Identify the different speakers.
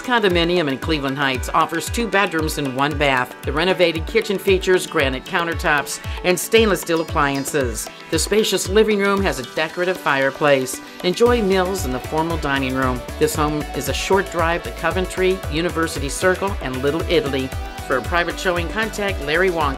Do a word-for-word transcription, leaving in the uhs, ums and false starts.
Speaker 1: condominium in Cleveland Heights offers two bedrooms and one bath. The renovated kitchen features granite countertops and stainless steel appliances. The spacious living room has a decorative fireplace. Enjoy meals in the formal dining room. This home is a short drive to Coventry, University Circle, and Little Italy. For a private showing, contact Larry Wanke.